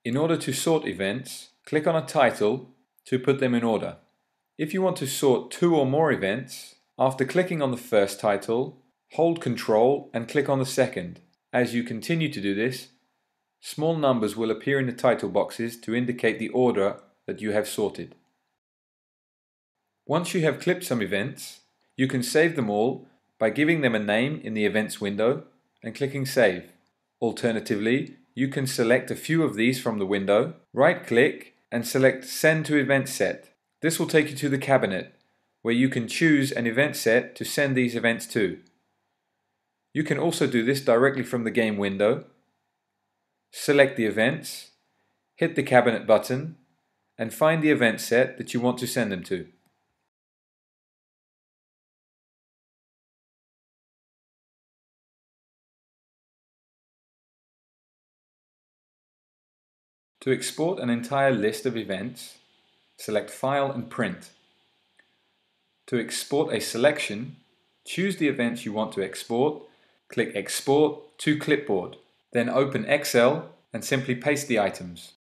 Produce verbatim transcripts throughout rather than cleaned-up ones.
In order to sort events, click on a title to put them in order. If you want to sort two or more events, after clicking on the first title, hold Control and click on the second. As you continue to do this, small numbers will appear in the title boxes to indicate the order that you have sorted. Once you have clipped some events, you can save them all by giving them a name in the Events window and clicking Save. Alternatively, you can select a few of these from the window, right-click and select Send to Event Set. This will take you to the cabinet, where you can choose an event set to send these events to. You can also do this directly from the game window. Select the events, hit the cabinet button, and find the event set that you want to send them to. To export an entire list of events, select File and Print. To export a selection, choose the events you want to export, click Export to Clipboard. Then open Excel and simply paste the items.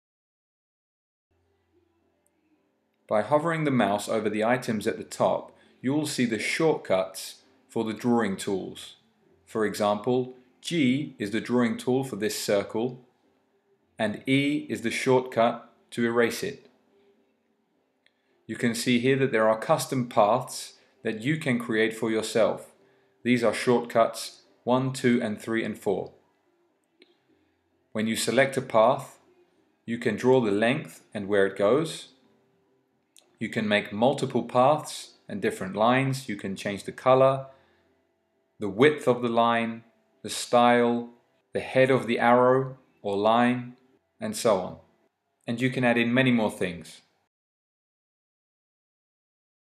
By hovering the mouse over the items at the top, you will see the shortcuts for the drawing tools. For example, G is the drawing tool for this circle, and E is the shortcut to erase it. You can see here that there are custom paths that you can create for yourself. These are shortcuts one, two, and three, and four. When you select a path, you can draw the length and where it goes. You can make multiple paths and different lines. You can change the color, the width of the line, the style, the head of the arrow or line, and so on. And you can add in many more things.